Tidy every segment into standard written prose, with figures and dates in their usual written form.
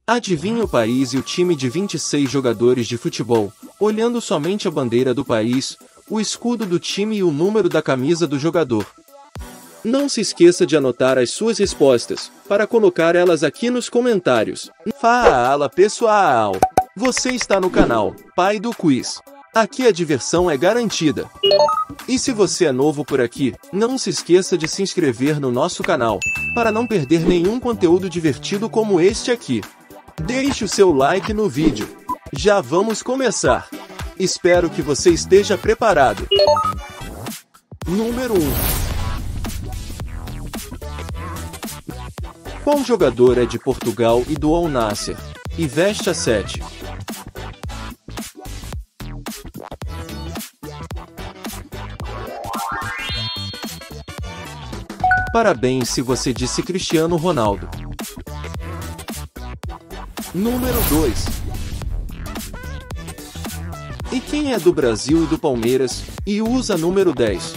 Adivinhe o país e o time de 26 jogadores de futebol, olhando somente a bandeira do país, o escudo do time e o número da camisa do jogador. Não se esqueça de anotar as suas respostas, para colocar elas aqui nos comentários. Fala pessoal! Você está no canal Pai do Quiz. Aqui a diversão é garantida. E se você é novo por aqui, não se esqueça de se inscrever no nosso canal, para não perder nenhum conteúdo divertido como este aqui. Deixe o seu like no vídeo. Já vamos começar. Espero que você esteja preparado. Número 1. Qual jogador é de Portugal e do Al Nassr, e veste a 7? Parabéns se você disse Cristiano Ronaldo. Número 2. E quem é do Brasil e do Palmeiras, e usa número 10?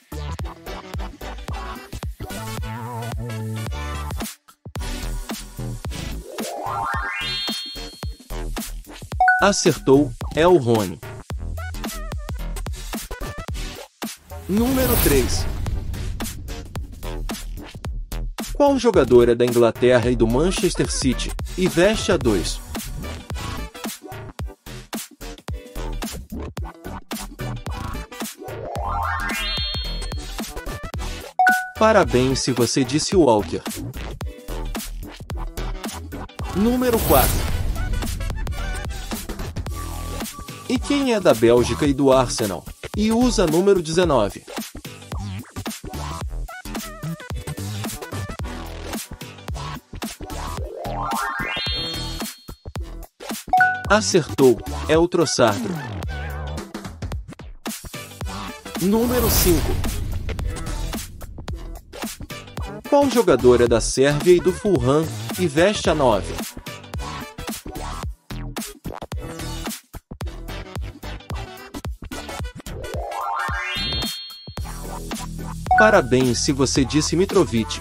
Acertou, é o Rony. Número 3. Qual jogador é da Inglaterra e do Manchester City, e veste a 2? Parabéns se você disse Walker. Número 4. E quem é da Bélgica e do Arsenal, e usa número 19? Acertou, é o Trossard. Número 5. Qual jogador é da Sérvia e do Fulham, e veste a 9? Parabéns se você disse Mitrovic.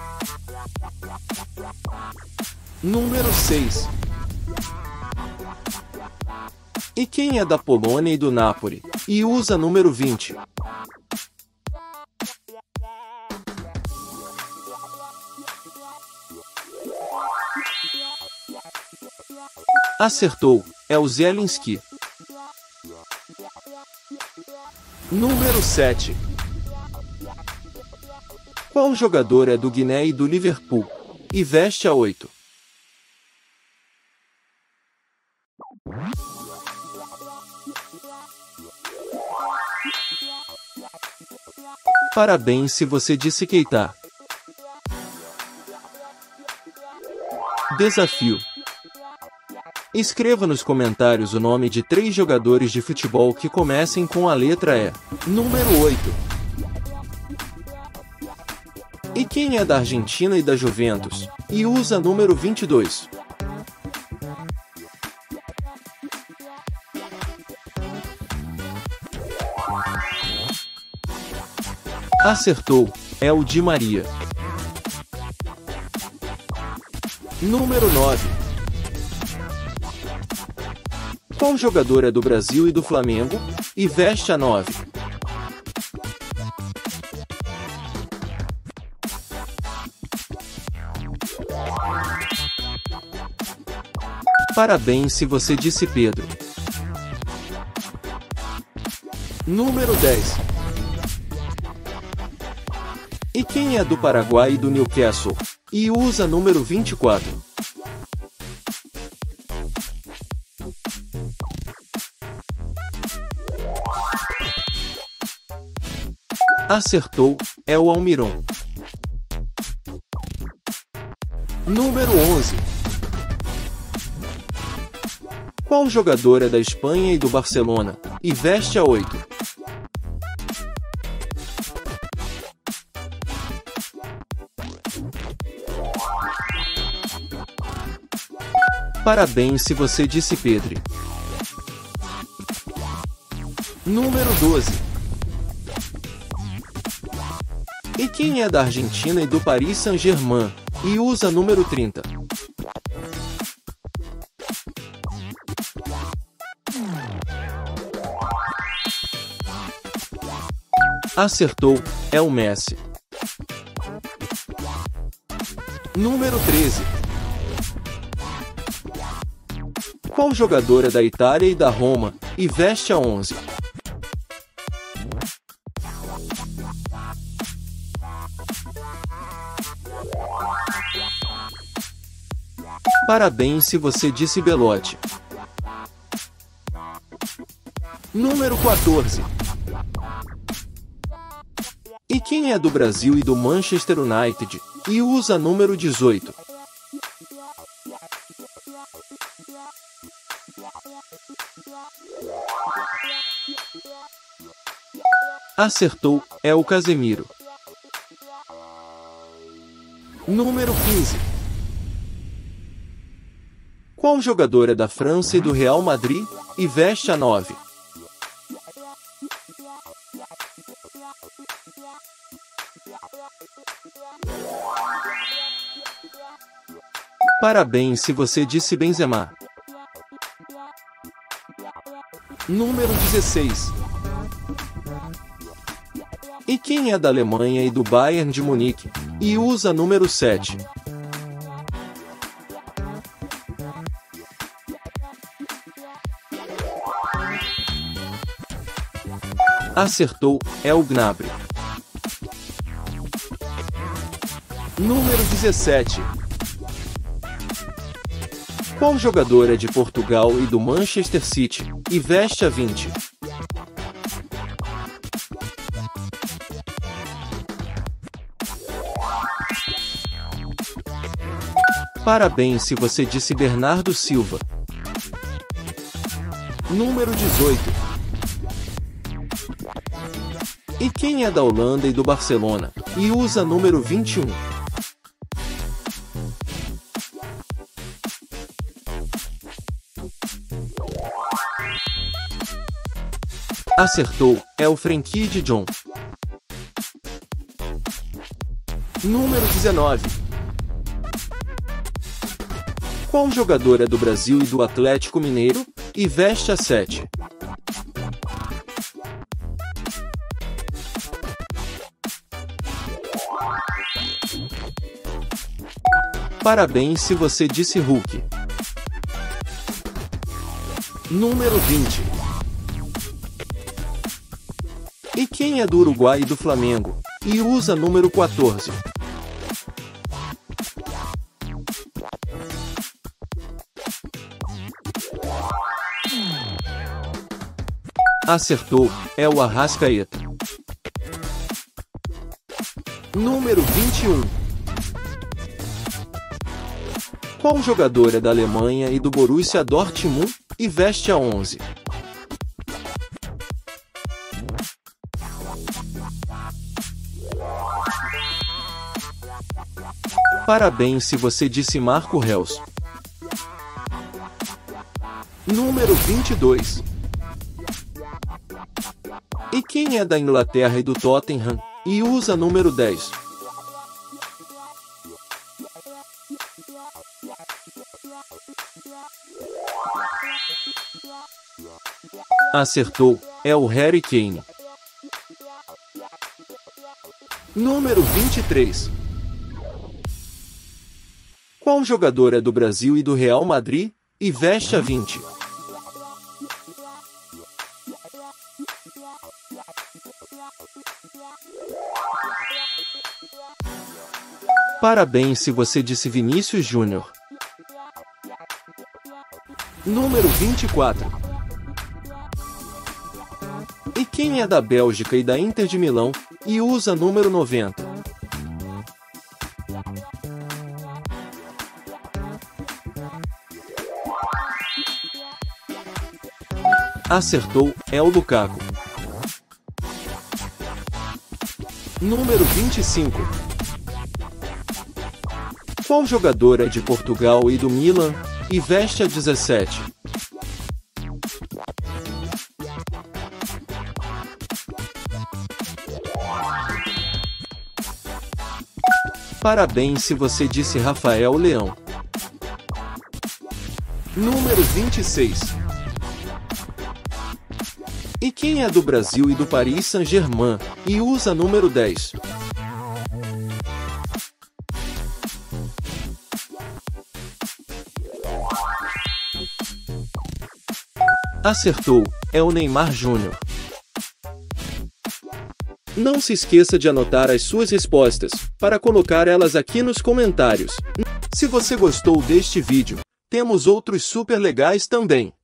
Número 6. E quem é da Polônia e do Napoli, e usa número 20? Acertou, é o Zielinski. Número 7. Qual jogador é do Guiné e do Liverpool, e veste a 8? Parabéns se você disse Keita. Desafio. Escreva nos comentários o nome de 3 jogadores de futebol que comecem com a letra E. Número 8. E quem é da Argentina e da Juventus, e usa número 22? Acertou, é o Di Maria. Número 9. Qual jogador é do Brasil e do Flamengo, e veste a 9? Parabéns se você disse Pedro. Número 10. E quem é do Paraguai e do Newcastle, e usa número 24? Acertou, é o Almiron. Número 11. Qual jogador é da Espanha e do Barcelona, e veste a 8? Parabéns se você disse Pedri. Número 12. E quem é da Argentina e do Paris Saint-Germain, e usa número 30? Acertou, é o Messi. Número 13. Qual jogador é da Itália e da Roma, e veste a 11? Parabéns se você disse Belotti. Número 14. E quem é do Brasil e do Manchester United, e usa número 18? Acertou, é o Casemiro. Número 15. Qual jogador é da França e do Real Madrid, e veste a 9? Parabéns se você disse Benzema. Número 16. E quem é da Alemanha e do Bayern de Munique, e usa número 7? Acertou, é o Gnabry. Número 17. Qual jogador é de Portugal e do Manchester City, e veste a 20? Parabéns se você disse Bernardo Silva. Número 18. E quem é da Holanda e do Barcelona, e usa número 21? Acertou, é o Frenkie de Jong. Número 19. Qual jogador é do Brasil e do Atlético Mineiro, e veste a 7? Parabéns se você disse Hulk. Número 20. E quem é do Uruguai e do Flamengo, e usa número 14? Acertou, é o Arrascaeta. Número 21. Qual jogador é da Alemanha e do Borussia Dortmund, e veste a 11? Parabéns se você disse Marco Reus. Número 22. E quem é da Inglaterra e do Tottenham, e usa número 10? Acertou, é o Harry Kane. Número 23. Qual jogador é do Brasil e do Real Madrid, e veste a 20? Parabéns se você disse Vinícius Júnior. Número 24. E quem é da Bélgica e da Inter de Milão, e usa número 90? Acertou, é o Lukaku. Número 25. Qual jogador é de Portugal e do Milan, e veste a 17? Parabéns se você disse Rafael Leão. Número 26. E quem é do Brasil e do Paris Saint-Germain, e usa número 10? Acertou, é o Neymar Júnior. Não se esqueça de anotar as suas respostas, para colocar elas aqui nos comentários. Se você gostou deste vídeo, temos outros super legais também.